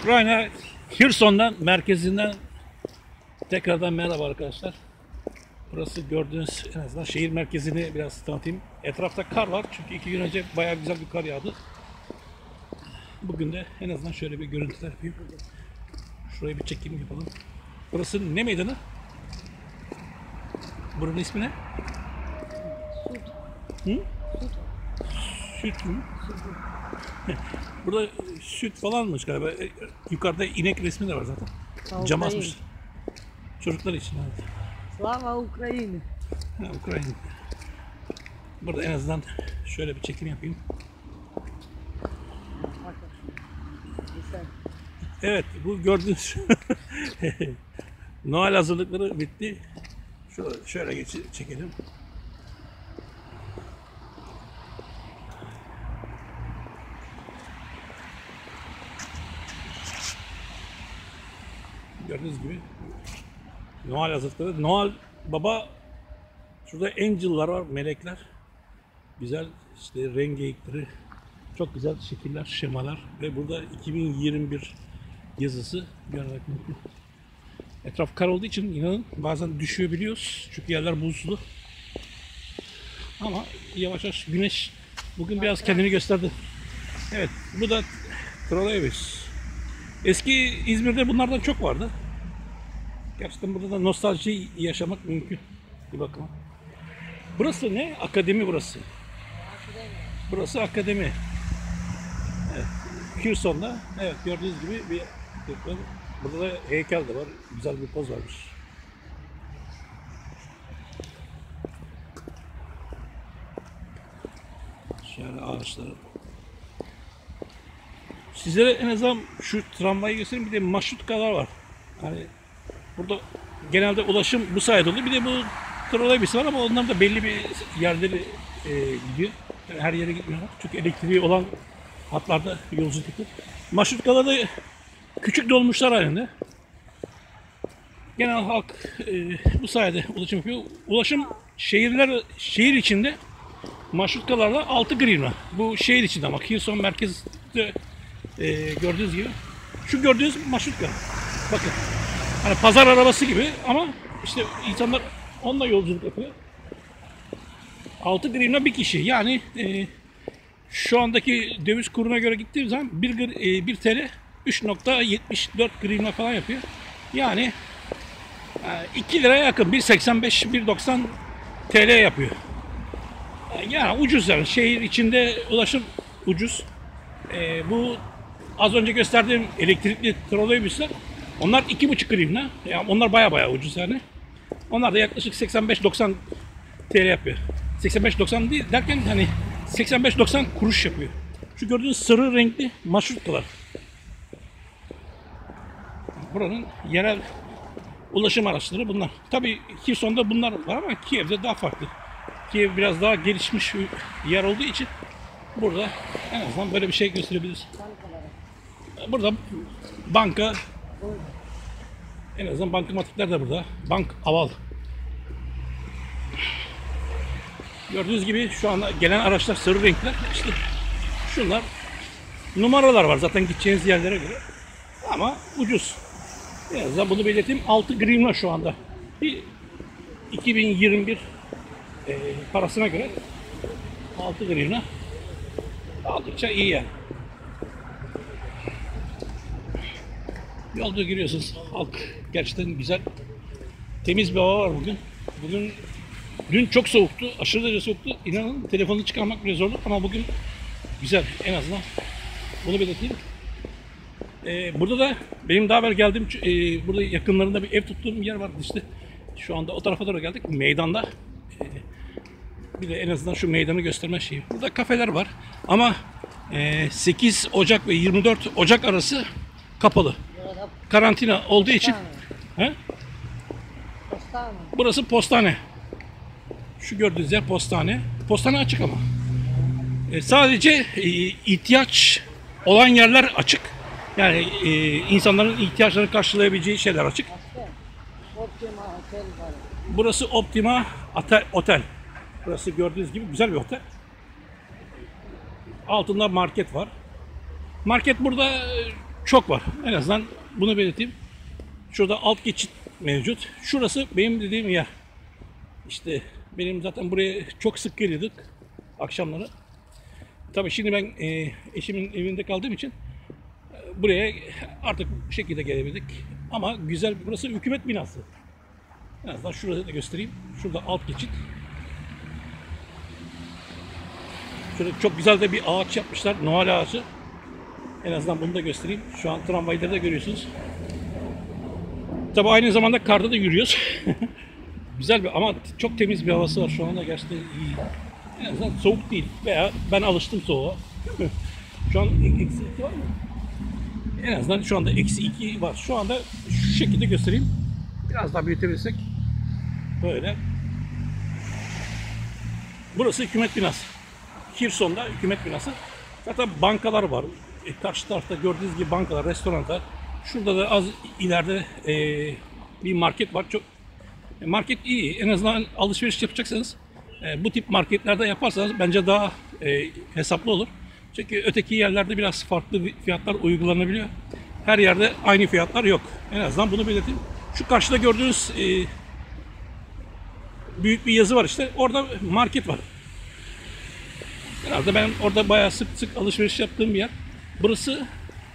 Ukrayna Kherson'dan merkezinden tekrardan merhaba arkadaşlar. Burası gördüğünüz en azından şehir merkezini biraz tanıtayım. Etrafta kar var çünkü 2 gün önce bayağı güzel bir kar yağdı. Bugün de en azından şöyle bir görüntüler yapayım. Şuraya bir çekim yapalım. Burası ne meydanı? Buranın ismi ne? Hı? Süt mü? Burada süt falanmış galiba. Yukarıda inek resmi de var zaten. Cam asmış. Çocuklar için. Evet. Slava Ukrayna. Ukrayna. Burada en azından şöyle bir çekim yapayım. Evet, bu gördüğünüz Noel hazırlıkları bitti. Şöyle çekelim. Gördüğünüz gibi Noel hazırlıkları. Noel Baba, şurada angel'lar var, melekler. Güzel işte rengarenkleri, çok güzel şekiller, şemalar ve burada 2021 yazısı görmek mümkün. Etraf kar olduğu için inanın bazen düşüyor biliyoruz çünkü yerler buzlu. Ama yavaş yavaş güneş bugün biraz kendini gösterdi. Evet, bu da trolleybüs. Eski İzmir'de bunlardan çok vardı. Gerçekten burada da nostalji yaşamak mümkün bir bakıma. Burası ne? Akademi burası. Burası akademi. Evet. Kherson'da. Evet, gördüğünüz gibi bir burada da heykel de var. Güzel bir poz varmış. Şöyle ağaçları. Sizlere en azından şu tramvayı göstereyim. Bir de maşrutkalar var. Hani burada genelde ulaşım bu sayede oluyor. Bir de bu trolleybüs var ama onlar da belli bir yerleri gidiyor. Yani her yere gitmiyorlar. Çünkü elektriği olan hatlarda yolculuk yapıyor. Maşrutkalar da küçük dolmuşlar halinde. Genel halk bu sayede ulaşım yapıyor. Ulaşım şehir içinde maşrutkalarla 6 grivna. Bu şehir içinde ama Kherson merkezde gördüğünüz gibi. Şu gördüğünüz maşrutka. Bakın. Hani pazar arabası gibi ama işte insanlar onunla yolculuk yapıyor. 6 grivna bir kişi. Yani şu andaki döviz kuruna göre gittiğim zaman 1 TL 3.74 grivna falan yapıyor. Yani 2 liraya yakın 1.85 1.90 TL yapıyor. Yani ucuz yani. Şehir içinde ulaşım ucuz. Bu az önce gösterdiğim elektrikli trolleybüsler onlar 2,5 grivna. Yani onlar baya ucuz yani. Onlar da yaklaşık 85-90 TL yapıyor. 85-90 değil derken hani 85-90 kuruş yapıyor. Şu gördüğünüz sarı renkli maşrutkalar. Buranın yerel ulaşım araçları bunlar. Tabii Kherson'da bunlar var ama Kiev'de daha farklı. Kiev biraz daha gelişmiş bir yer olduğu için burada en azından böyle bir şey gösterebiliriz. Burada banka, en azından bankamatikler de burada. Bank Aval. Gördüğünüz gibi şu anda gelen araçlar sarı renkler. İşte şunlar numaralar var zaten gideceğiniz yerlere göre. Ama ucuz. En azından bunu belirteyim. 6 grivna şu anda. Bir 2021 parasına göre 6 grivna aldıkça iyi yani. Yolda giriyorsunuz. Halk gerçekten güzel. Temiz bir hava var bugün. Dün çok soğuktu. Aşırı derece soğuktu. İnanın telefonu çıkarmak bile zordu ama bugün güzel. En azından bunu belirteyim. Burada da benim daha evvel geldiğim burada yakınlarında bir ev tuttuğum bir yer vardı işte. Şu anda o tarafa doğru geldik. Meydanda. Bir de en azından şu meydanı gösterme şeyi. Burada kafeler var. Ama 8 Ocak ve 24 Ocak arası kapalı. Karantina olduğu için. He? Burası postane. Şu gördüğünüz yer postane. Postane açık ama. Sadece ihtiyaç olan yerler açık. Yani insanların ihtiyaçlarını karşılayabileceği şeyler açık. Burası Optima Otel. Burası gördüğünüz gibi güzel bir otel. Altında market var. Market burada çok var. En azından bunu belirteyim. Şurada alt geçit mevcut. Şurası benim dediğim yer. İşte benim zaten buraya çok sık geliyorduk akşamları. Tabii şimdi ben eşimin evinde kaldığım için buraya artık bu şekilde gelebildik. Ama güzel, burası hükümet binası. En azından şurada da göstereyim. Şurada alt geçit. Şöyle çok güzel de bir ağaç yapmışlar. Noel ağacı. En azından bunu da göstereyim. Şu an tramvayları da görüyorsunuz. Tabii aynı zamanda karda da yürüyoruz. Güzel bir ama çok temiz bir havası var. Şu anda gerçekten iyi. En azından soğuk değil. Veya ben alıştım soğuğa. Şu an eksi 2 var mı? En azından şu anda eksi 2 var. Şu anda şu şekilde göstereyim. Biraz daha büyütebilirsek. Böyle. Burası hükümet binası. Kirson'da hükümet binası. Zaten bankalar var. Karşı tarafta gördüğünüz gibi bankalar, restoranlar. Şurada da az ileride bir market var. Çok market iyi. En azından alışveriş yapacaksanız bu tip marketlerde yaparsanız bence daha hesaplı olur. Çünkü öteki yerlerde biraz farklı fiyatlar uygulanabiliyor. Her yerde aynı fiyatlar yok. En azından bunu belirteyim. Şu karşıda gördüğünüz büyük bir yazı var işte. Orada market var. Herhalde ben orada bayağı sık sık alışveriş yaptığım bir yer. Burası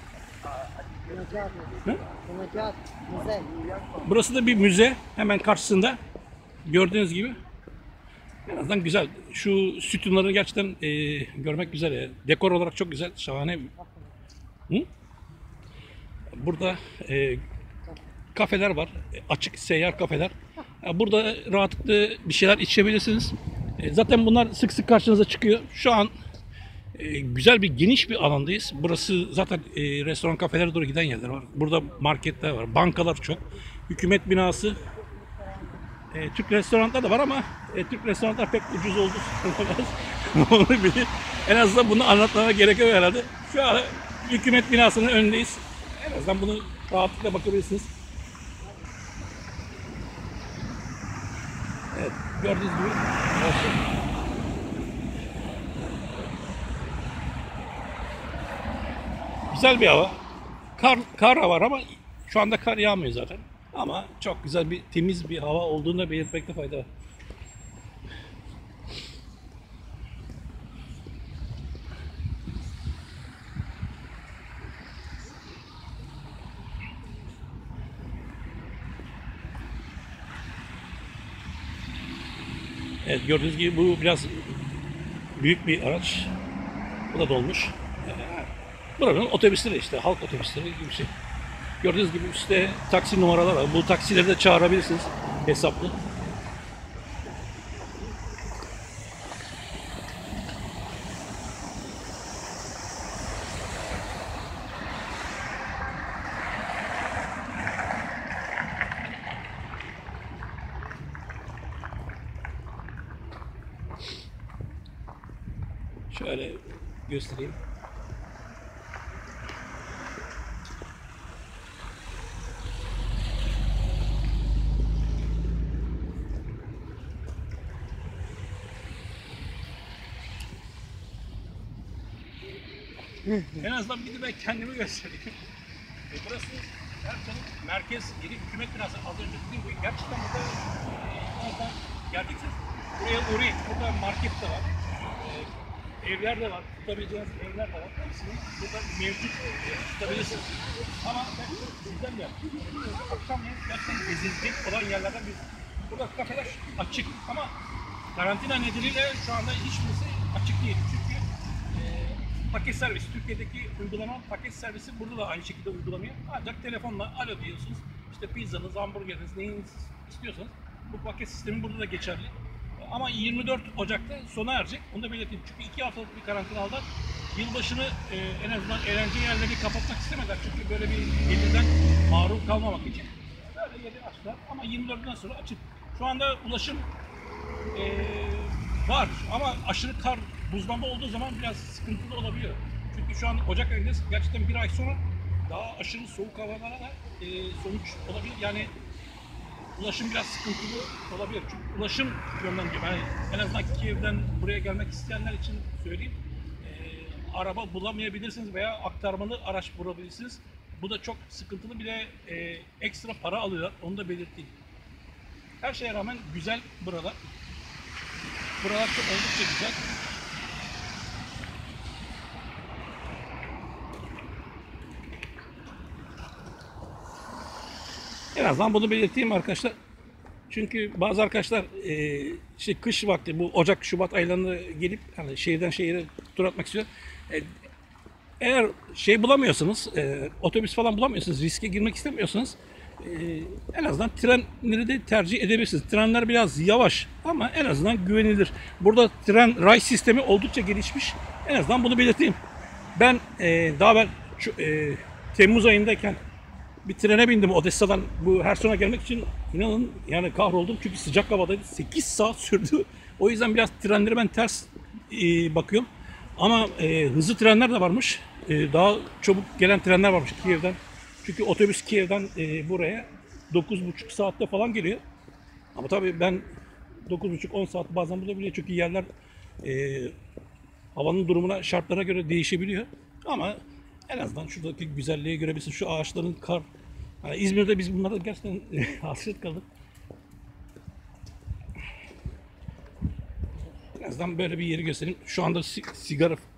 Müze. burası da bir müze. Hemen karşısında. Gördüğünüz gibi. En azından güzel. Şu sütunları gerçekten görmek güzel. Dekor olarak çok güzel. Şahane. Hı? Burada kafeler var. Açık seyyar kafeler. Burada rahatlıkla bir şeyler içebilirsiniz. Zaten bunlar sık sık karşınıza çıkıyor. Şu an güzel bir geniş bir alandayız. Burası zaten restoran kafelere doğru giden yerler var. Burada marketler var. Bankalar çok. Hükümet binası. Türk restoranlar da var ama Türk restoranlar pek ucuz oldu. Onu bilir. En azından bunu anlatmama gerek yok herhalde. Şu an hükümet binasının önündeyiz. En azından bunu rahatlıkla bakabilirsiniz. Evet, gördüğünüz gibi. Güzel bir hava. Kar var ama şu anda kar yağmıyor zaten. Ama çok güzel bir temiz bir hava olduğunu belirtmekte fayda var. Evet, gördüğünüz gibi bu biraz büyük bir araç. Bu da dolmuş. Buranın otobüsleri işte, halk otobüsleri gibi bir şey. Gördüğünüz gibi üstte taksi numaraları var. Bu taksileri de çağırabilirsiniz hesaplı. Şöyle göstereyim. En azından bir de ben kendimi göstereyim. Burası Erçan'ın merkez yeri hükümet binası. Az önce dediğim gibi gerçekten burada oradan geldikseniz buraya uğrayın. Burada market de var. Evler de var. Tutabileceğiniz evler de var. Hepsini burada mevcut tutabilirsiniz. Ama ben sizden de akşamleyin gerçekten gezilecek olan yerlerden biri. Burada kafeler açık ama karantina nedeniyle şu anda hiçbirisi açık değil. Çünkü paket servisi, Türkiye'deki uygulama paket servisi burada da aynı şekilde uygulanıyor. Ancak telefonla alo diyorsunuz. İşte pizzanız, hamburgeriniz, neyiniz istiyorsanız bu paket sistemi burada da geçerli. Ama 24 Ocak'ta sona erecek. Onu da belirteyim. Çünkü 2 haftalık bir karantina aldılar. Yılbaşını en azından eğlence yerlerini kapatmak istemediler. Çünkü böyle bir gelirden mahrum kalmamak için. Böyle yeri açtılar. Ama 24'den sonra açık. Şu anda ulaşım var ama aşırı kar, buzlanma olduğu zaman biraz sıkıntılı olabiliyor. Çünkü şu an Ocak ayındayız. Gerçekten bir ay sonra daha aşırı soğuk havalara da sonuç olabilir. Yani ulaşım biraz sıkıntılı olabilir. Çünkü ulaşım yönden yani en azından Kiev'den buraya gelmek isteyenler için söyleyeyim. Araba bulamayabilirsiniz veya aktarmalı araç bulabilirsiniz. Bu da çok sıkıntılı, bir de ekstra para alıyorlar. Onu da belirteyim. Her şeye rağmen güzel buralar. Buralar çok oldukça güzel. En azından bunu belirteyim arkadaşlar. Çünkü bazı arkadaşlar işte kış vakti, bu Ocak, Şubat aylarında gelip hani şehirden şehire tur atmak istiyor. Eğer şey bulamıyorsanız, otobüs falan bulamıyorsanız, riske girmek istemiyorsanız en azından trenleri de tercih edebilirsiniz. Trenler biraz yavaş ama en azından güvenilir. Burada tren ray sistemi oldukça gelişmiş. En azından bunu belirteyim. Ben daha evvel Temmuz ayındayken bir trene bindim Odessa'dan bu Herson'a gelmek için. İnanın yani kahroldum çünkü sıcak havadaydı. 8 saat sürdü. O yüzden biraz trenleri ben ters bakıyorum. Ama hızlı trenler de varmış. Daha çabuk gelen trenler varmış Kiev'den. Çünkü otobüs Kiev'den buraya 9,5 saatte falan geliyor. Ama tabii ben 9,5-10 saat bazen bulabiliyor. Çünkü yerler havanın durumuna, şartlara göre değişebiliyor. Ama en azından şuradaki güzelliği görebilirsin. Şu ağaçların kar. Yani İzmir'de biz bunlara gerçekten hasret kaldık. En azından böyle bir yeri göstereyim. Şu anda sigara